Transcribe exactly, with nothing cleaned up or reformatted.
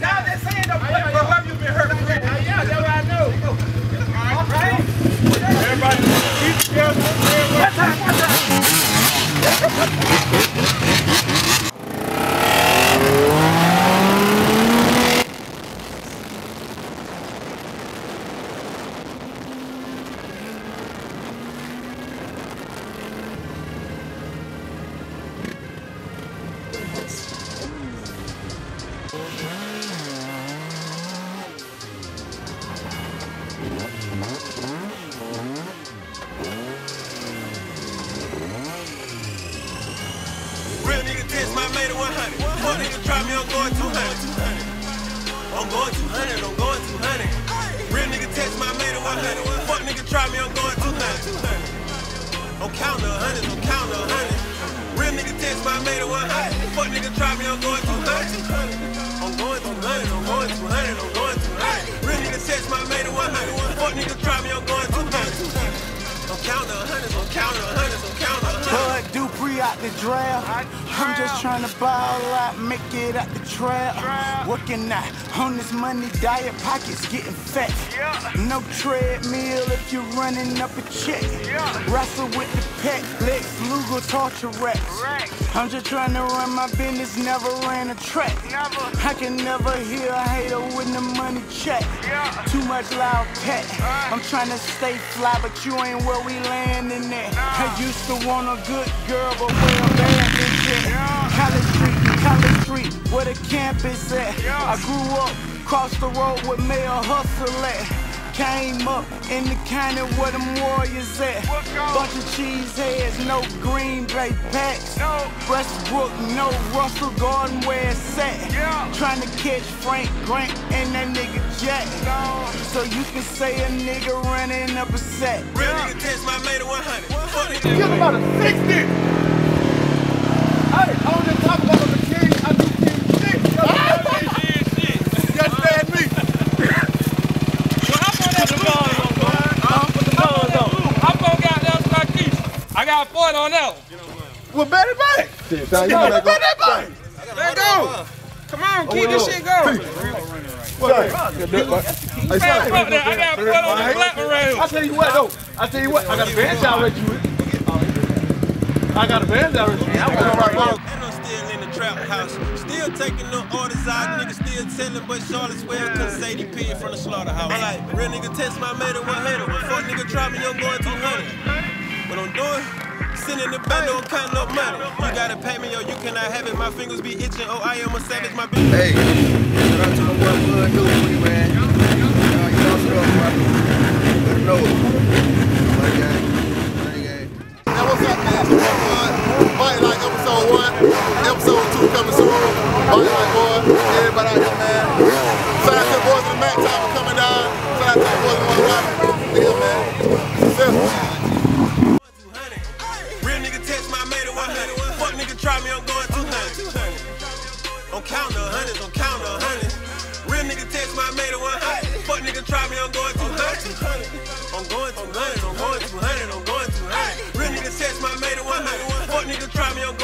Y'all just saying though, but where you been hurt? Yeah, that's what I know. All right. Everybody keep together. One time, one time. Real nigga test my made it one hundred. Fuck nigga try me, I'm going two hundred. I'm going two hundred, I'm going two hundred. Real nigga test my made it one hundred. Fuck nigga try me, I'm going two hundred. I'm counting a hundred, I'm counting a hundred. Real nigga test my made it one hundred. Fuck nigga try me, I'm going two hundred. I'm going two hundred, I'm going two hundred, I'm going two hundred. Real nigga test my made it one hundred. Fuck nigga try me, I'm going two hundred. I'm counting a hundred, I'm counting a hundred, I'm counting a hundred. Bud Dupree out the draft. I'm just trying to ball out, make it out the trap. Working out on this money diet, pockets getting fat. No treadmill if you're running up a check. Wrestle with the pet, Lex Luger torture racks. I'm just trying to run my business, never ran a track. I can never hear a hater when the money check. Too much loud pet. I'm trying to stay fly, but you ain't where we landing at. I used to want a good girl, but where a bad bitch at? College Street, College Street, where the campus at? I grew up, crossed the road with Mayor Hustle at. Came up in the county where them warriors at. Bunch of cheese heads, no Green Bay packs. Westbrook, no Russell Garden where it's at. Trying to catch Frank Grant and that nigga Jack. So you can say a nigga running up a set. Real nigga test my made it one hundred. Give about a sixty. Hey, I was just talking about the king. I do king shit. You understand me? I got a point on that one. Well, bet it back. Shit, Bet it back. Let go. Come on, keep this shit going. What? Man, fuck that. I got a point on the black rail. I tell you what, though. I tell you what. I got a band out with you. I got a band out with you. I was right now. And I'm still in the trap house. Still taking no orders out. Nigga still telling, but Charlottesville couldn't say the pig from the slaughterhouse. I'm like, real nigga test my made it one hundred. Fuck nigga try me, I'm going two hundred. What I'm doing? Sitting in the back, don't count no money. You gotta pay me or you cannot have it. My fingers be itching. Oh, I am a savage. My bitch. Hey, shout out to my boy Bud Dupree, man. Uh, you know what's up, bro? Let him know. Like that. Hey, what's up, man? It's your boy Bud. Fight Like episode one. Episode two coming soon. Fight Like boy. Everybody out here, man. Shout out to the boys in the Mac Time for coming down. Shout out to the boys in the Mac Time. Yeah, man. Successful. Try me, I'm going two hundred. I'm counting a hundred, I'm counting a hundred. Real nigga text my made it one hundred. Fuck nigga try me, I'm going two hundred. I'm going two hundred, I'm going two hundred, I'm going two hundred. Real nigga text my made it one hundred. Fuck nigga try me, I'm going